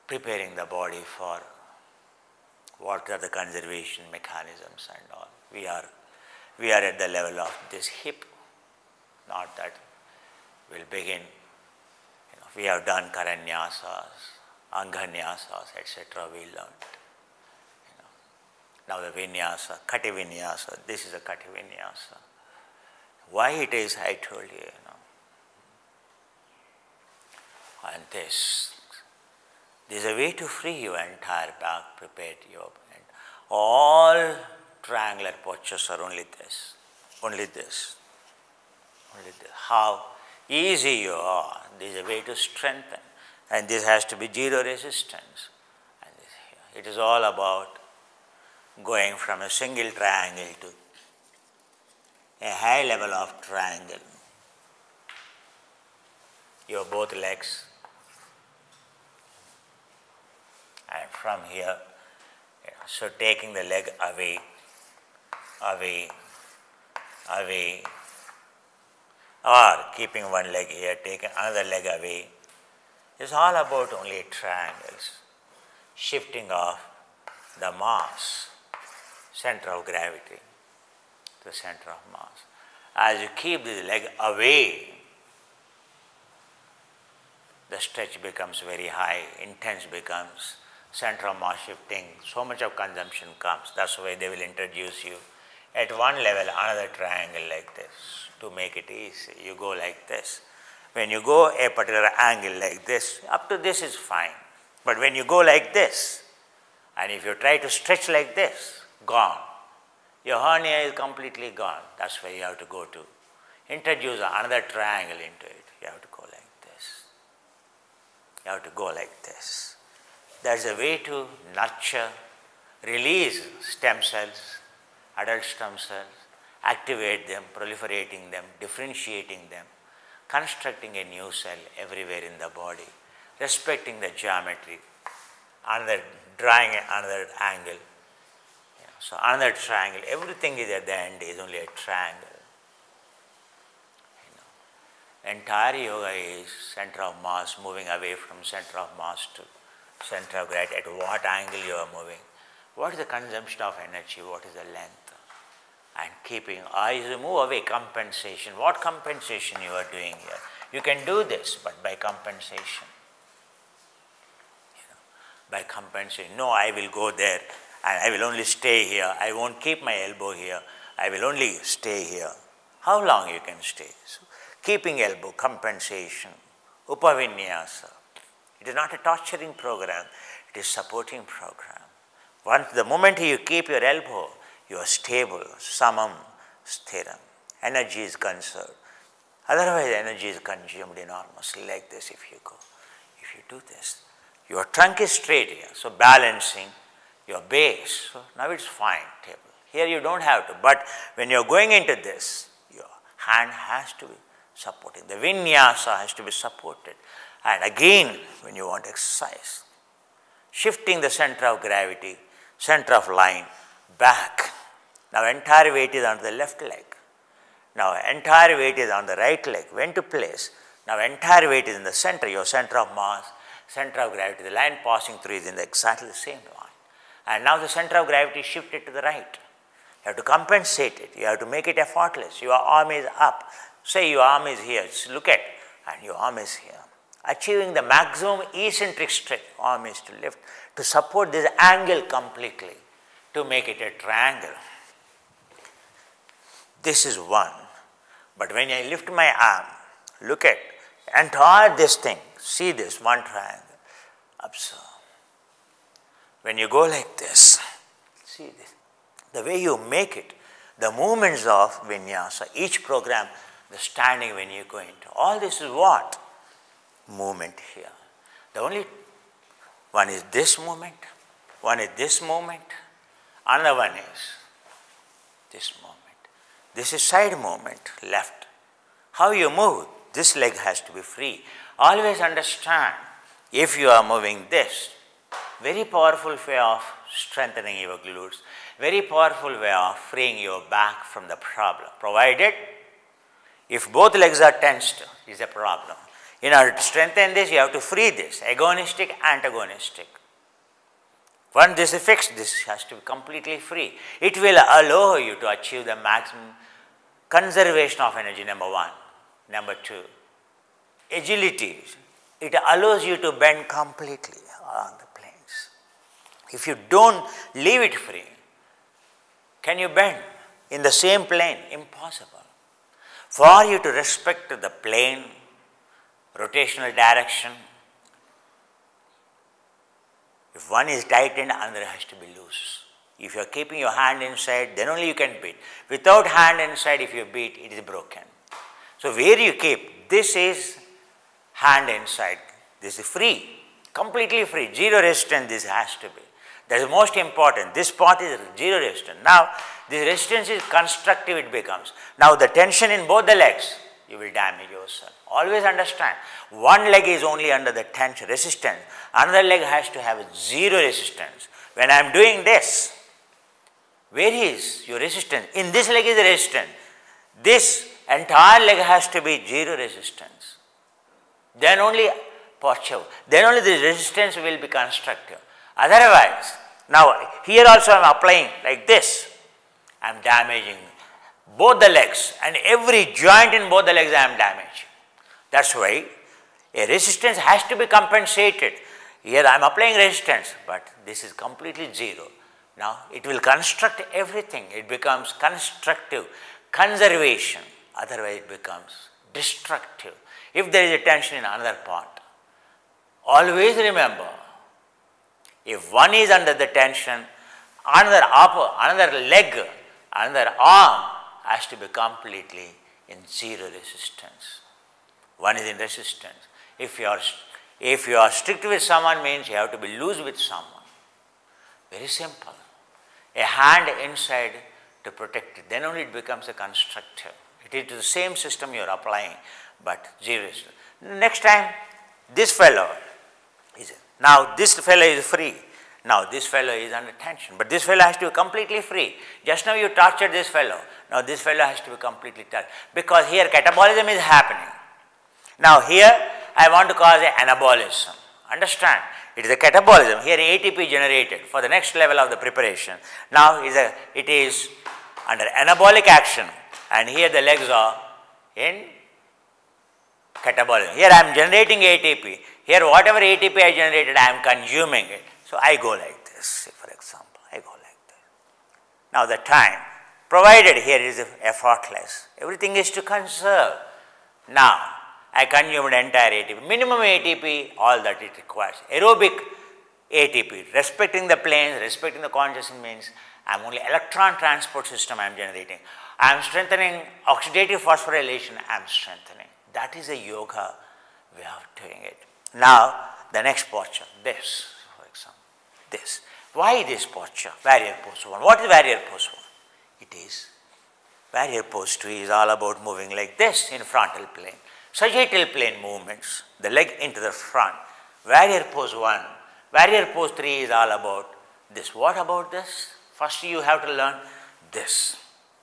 preparing the body for what are the conservation mechanisms and all. We are at the level of this hip, not that we'll begin. We have done karanyasas, anganyasas, etc. We learned. Now the vinyasa, kati vinyasa, this is a kati vinyasa. Why it is, I told you, And this is a way to free your entire back, prepare your mind. All triangular postures are only this, only this, only this. How easy you are, this is a way to strengthen. And this has to be zero resistance. And this here. It is all about going from a single triangle to a high level of triangle. Your both legs. And from here, so taking the leg away, away, away, or keeping one leg here, taking another leg away. It's all about only triangles, shifting of the mass, center of gravity, to the center of mass. As you keep this leg away, the stretch becomes very high, intense becomes, center of mass shifting, so much of consumption comes. That's why they will introduce you at one level another triangle like this to make it easy. You go like this. When you go a particular angle like this, up to this is fine. But when you go like this, and if you try to stretch like this, gone. Your hernia is completely gone. That's why you have to go to introduce another triangle into it. You have to go like this. You have to go like this. That's a way to nurture, release stem cells, adult stem cells, activate them, proliferating them, differentiating them, constructing a new cell everywhere in the body, respecting the geometry, drawing another angle. So another triangle, everything is at the end is only a triangle. Entire yoga is center of mass, moving away from center of mass to center of gravity. At what angle you are moving? What is the consumption of energy? What is the length? And keeping eyes move away, compensation. What compensation you are doing here? You can do this, but by compensation. By compensation. No, I will go there and I will only stay here. I won't keep my elbow here. I will only stay here. How long you can stay? So, keeping elbow, compensation, upavinyasa. It is not a torturing program, it is supporting program. Once the moment you keep your elbow, you are stable, samam, sthiram. Energy is conserved. Otherwise, energy is consumed enormously like this if you go. If you do this, your trunk is straight here, so balancing your base. So now it's fine, table. Here you don't have to, but when you are going into this, your hand has to be supporting. The vinyasa has to be supported. And again, when you want exercise, shifting the center of gravity, center of line, back. Now entire weight is on the left leg. Now entire weight is on the right leg. Went to place. Now entire weight is in the center, your center of mass, center of gravity. The line passing through is in exactly the same line. And now the center of gravity shifted to the right. You have to compensate it. You have to make it effortless. Your arm is up. Say your arm is here. Just look at, and your arm is here. Achieving the maximum eccentric stretch, arm is to lift, to support this angle completely, to make it a triangle. This is one. But when I lift my arm, look at entire this thing, see this, one triangle, observe. When you go like this, see this, the way you make it, the movements of vinyasa, each program, the standing when you go into, all this is what? Movement here. The only one is this movement, one is this movement, another one is this movement. This is side movement, left. How you move, this leg has to be free. Always understand, if you are moving this, very powerful way of strengthening your glutes, very powerful way of freeing your back from the problem. Provided, if both legs are tensed, is a problem. In order to strengthen this, you have to free this, agonistic, antagonistic. Once this is fixed, this has to be completely free. It will allow you to achieve the maximum conservation of energy, number one. Number two, agility. It allows you to bend completely along the planes. If you don't leave it free, can you bend in the same plane? Impossible. For you to respect the plane, rotational direction, if one is tightened, another has to be loose. If you are keeping your hand inside, then only you can beat. Without hand inside, if you beat, it is broken. So where you keep, this is hand inside. This is free, completely free, zero resistance this has to be. That is most important. This part is zero resistance. Now, this resistance is constructive, it becomes. Now, the tension in both the legs, you will damage yourself. Always understand, one leg is only under the tension, resistance. Another leg has to have zero resistance. When I am doing this, where is your resistance? In this leg is the resistance. This entire leg has to be zero resistance. Then only posture, then only the resistance will be constructive. Otherwise, now here also I am applying like this. I am damaging both the legs and every joint in both the legs I am damaging. That's why a resistance has to be compensated. Here I am applying resistance, but this is completely zero. Now it will construct everything. It becomes constructive, conservation. Otherwise it becomes destructive. If there is a tension in another part, always remember, if one is under the tension, another leg, another arm has to be completely in zero resistance. One is in resistance. If you are strict with someone, means you have to be loose with someone. Very simple. A hand inside to protect it, then only it becomes a constructive. It is the same system you are applying, but zero resistance. Next time, this fellow is, now this fellow is free. Now this fellow is under tension, but this fellow has to be completely free. Just now you tortured this fellow. Now this fellow has to be completely tortured, because here catabolism is happening. Now here I want to cause an anabolism. Understand? It is a catabolism. Here ATP generated for the next level of the preparation. Now it is under anabolic action, and here the legs are in catabolism. Here I am generating ATP. Here whatever ATP I generated, I am consuming it. So I go like this, for example, I go like this. Now the time provided here is effortless. Everything is to conserve. Now I consumed entire ATP, minimum ATP, all that it requires. Aerobic ATP, respecting the planes, respecting the consciousness means I am only electron transport system I am generating. I am strengthening oxidative phosphorylation, I am strengthening. That is a yoga way of doing it. Now the next posture, this. This. Why this posture? Warrior pose 1. What is warrior pose 1? It is, warrior pose 2 is all about moving like this in frontal plane. Sagittal plane movements, the leg into the front. Warrior pose 1. Warrior pose 3 is all about this. What about this? First you have to learn this.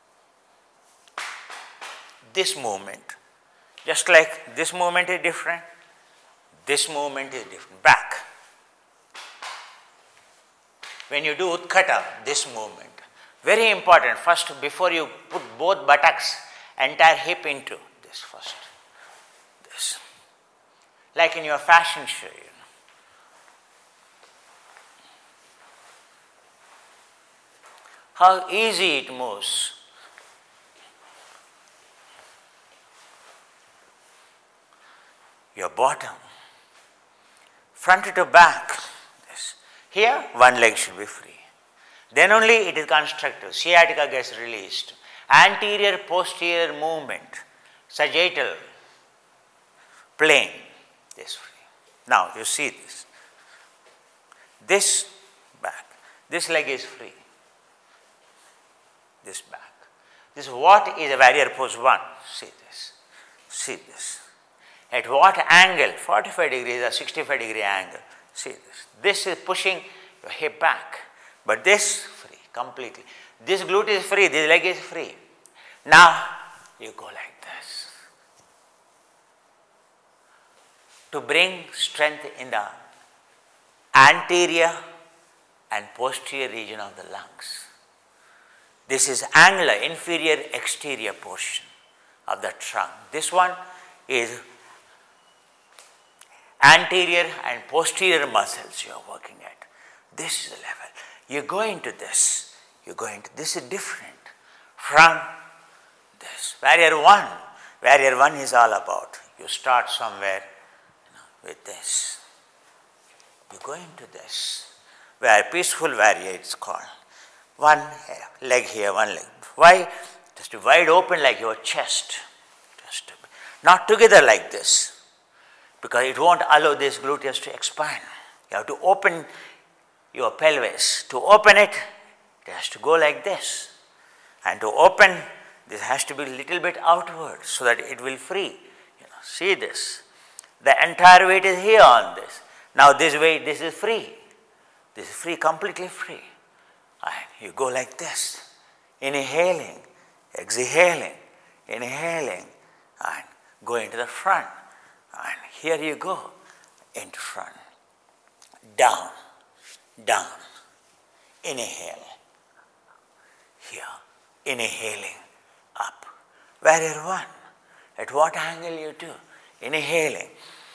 This movement. Just like this movement is different, this movement is different. Back. When you do Utkata, this movement, very important. First, before you put both buttocks, entire hip into this first. This. Like in your fashion show, you know. How easy it moves. Your bottom, front to back. Here, one leg should be free. Then only it is constructive. Sciatica gets released. Anterior, posterior movement. Sagittal plane is free. Now, you see this. This back. This leg is free. This back. This is what is a warrior pose 1. See this. See this. At what angle? 45 degrees or 65 degree angle. See this. This is pushing your hip back, but this free completely. This glute is free, this leg is free. Now you go like this. to bring strength in the anterior and posterior region of the lungs. This is angular, inferior, exterior portion of the trunk. This one is anterior and posterior muscles you are working at. This is the level. You go into this. You go into this is different from this. Warrior 1. Warrior 1 is all about. You start somewhere with this. You go into this. Where peaceful warrior it's called. One leg here, one leg. Why? Just wide open like your chest. Just not together like this. Because it won't allow this gluteus to expand. You have to open your pelvis. To open it, it has to go like this. And to open, this has to be a little bit outward so that it will free. See this. The entire weight is here on this. Now this weight, this is free. This is free, completely free. And you go like this. Inhaling, exhaling, inhaling, and go into the front. And here you go, into front. Down, down. Inhale. Here, inhaling, up. Warrior 1. At what angle you do? Inhaling.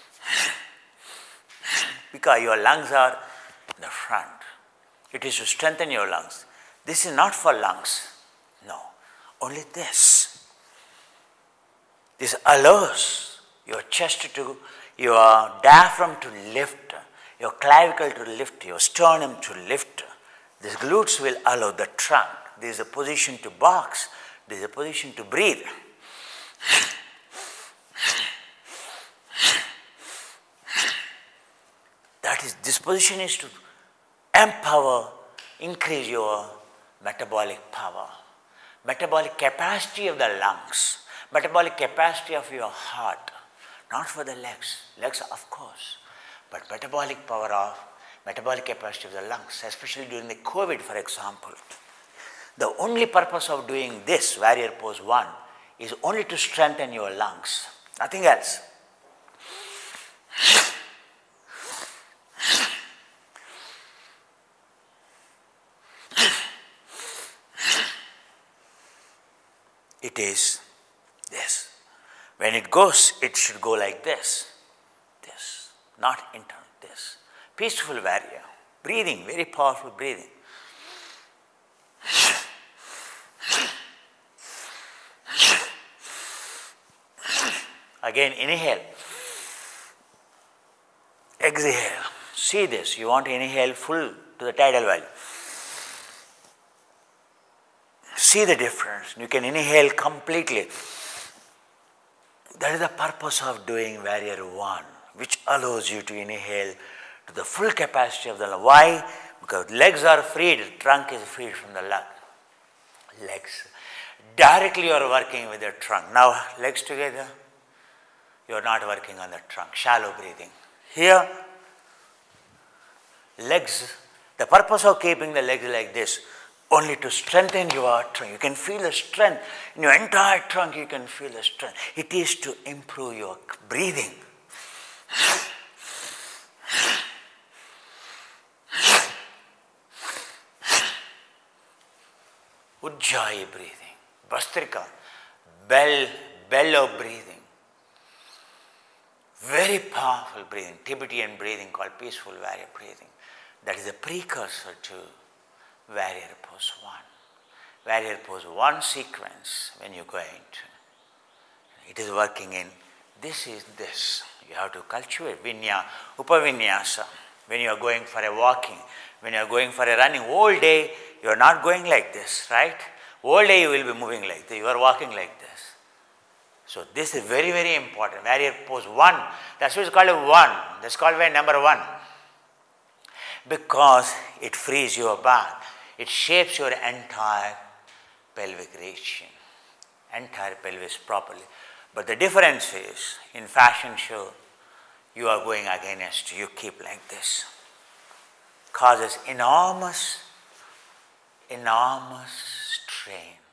Because your lungs are in the front. It is to strengthen your lungs. This is not for lungs. No. Only this. This allows your chest to, your diaphragm to lift, your clavicle to lift, your sternum to lift. These glutes will allow the trunk. There is a position to box. There is a position to breathe. This position is to empower, increase your metabolic power, metabolic capacity of the lungs, metabolic capacity of your heart, not for the legs of course, but metabolic power of, metabolic capacity of the lungs, especially during the COVID, for example. The only purpose of doing this, warrior pose 1, is only to strengthen your lungs, nothing else. It is this. When it goes, it should go like this. This, not internal, this. Peaceful warrior. Breathing, very powerful breathing. Again, inhale. Exhale. See this. You want to inhale full to the tidal value. See the difference. You can inhale completely. That is the purpose of doing warrior 1, which allows you to inhale to the full capacity of the lung. Why? Because legs are freed, trunk is freed from the lung. Legs. Directly you are working with the trunk. Now legs together, you are not working on the trunk. Shallow breathing. Here, legs, the purpose of keeping the legs like this, only to strengthen your trunk. You can feel the strength. In your entire trunk, you can feel the strength. It is to improve your breathing. Ujjayi breathing. Bhastrika, bellow breathing. Very powerful breathing. Tibetan breathing called peaceful warrior breathing. That is a precursor to warrior pose 1. Warrior pose 1 sequence when you go into. It is working in, this is this. You have to cultivate upavinyasa. When you are going for a walking, when you are going for a running, whole day you are not going like this, right? Whole day you will be moving like this, you are walking like this. So this is very, very important. Warrior pose 1, that's why it's called a 1. That's called number 1. Because it frees your back. It shapes your entire pelvic region, entire pelvis properly. But the difference is, in fashion show, you are going against, you keep like this. Causes enormous strain.